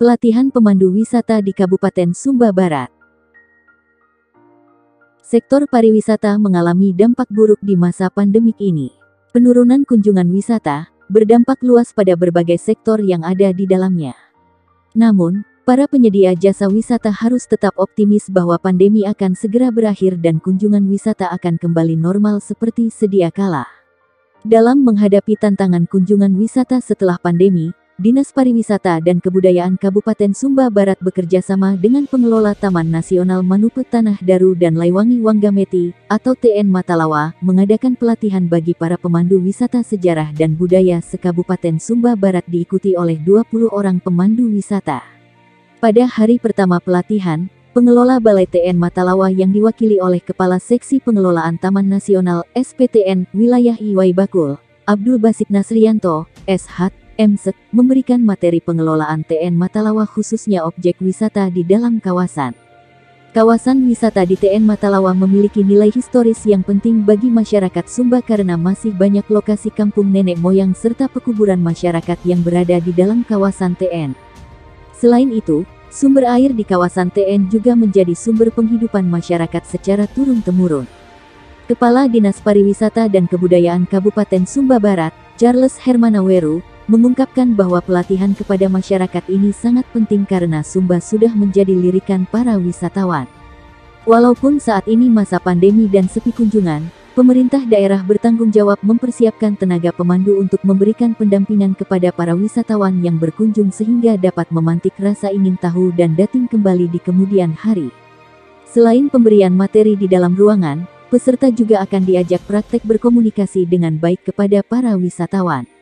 Pelatihan pemandu wisata di Kabupaten Sumba Barat. Sektor pariwisata mengalami dampak buruk di masa pandemik ini. Penurunan kunjungan wisata berdampak luas pada berbagai sektor yang ada di dalamnya. Namun, para penyedia jasa wisata harus tetap optimis bahwa pandemi akan segera berakhir dan kunjungan wisata akan kembali normal seperti sedia kala. Dalam menghadapi tantangan kunjungan wisata setelah pandemi, Dinas Pariwisata dan Kebudayaan Kabupaten Sumba Barat bekerja sama dengan pengelola Taman Nasional Manupe Tanah Daru dan Laiwangi Wanggameti, atau TN Matalawa, mengadakan pelatihan bagi para pemandu wisata sejarah dan budaya se-Kabupaten Sumba Barat diikuti oleh 20 orang pemandu wisata. Pada hari pertama pelatihan, pengelola Balai TN Matalawa yang diwakili oleh Kepala Seksi Pengelolaan Taman Nasional SPTN Wilayah Iwai Bakul, Abdul Basit Nasrianto, SH, MSek, memberikan materi pengelolaan TN Matalawa khususnya objek wisata di dalam kawasan. Kawasan wisata di TN Matalawa memiliki nilai historis yang penting bagi masyarakat Sumba karena masih banyak lokasi kampung nenek moyang serta pekuburan masyarakat yang berada di dalam kawasan TN. Selain itu, sumber air di kawasan TN juga menjadi sumber penghidupan masyarakat secara turun-temurun. Kepala Dinas Pariwisata dan Kebudayaan Kabupaten Sumba Barat, Charles Hermanaweru, mengungkapkan bahwa pelatihan kepada masyarakat ini sangat penting karena Sumba sudah menjadi lirikan para wisatawan. Walaupun saat ini masa pandemi dan sepi kunjungan, pemerintah daerah bertanggung jawab mempersiapkan tenaga pemandu untuk memberikan pendampingan kepada para wisatawan yang berkunjung sehingga dapat memantik rasa ingin tahu dan dating kembali di kemudian hari. Selain pemberian materi di dalam ruangan, peserta juga akan diajak praktek berkomunikasi dengan baik kepada para wisatawan.